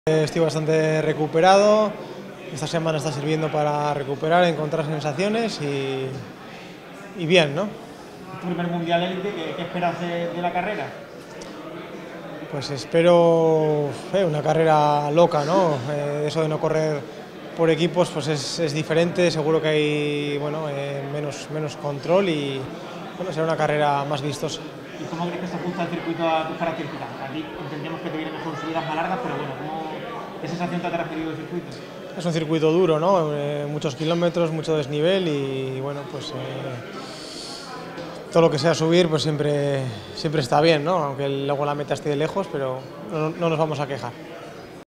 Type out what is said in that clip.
Estoy bastante recuperado, esta semana está sirviendo para recuperar, encontrar sensaciones y bien, ¿no? Tu primer mundial élite, ¿qué esperas de la carrera? Pues espero una carrera loca, ¿no? Eso de no correr por equipos pues es diferente, seguro que hay menos control y será una carrera más vistosa. ¿Y cómo crees que se ajusta el circuito a tus características? Aquí entendemos que te vienen mejor subidas más largas, pero bueno, ¿qué sensación te ha transferido el circuito? Es un circuito duro, ¿no? Muchos kilómetros, mucho desnivel y bueno, pues todo lo que sea subir pues siempre está bien, ¿no? Aunque luego la meta esté lejos, pero no nos vamos a quejar.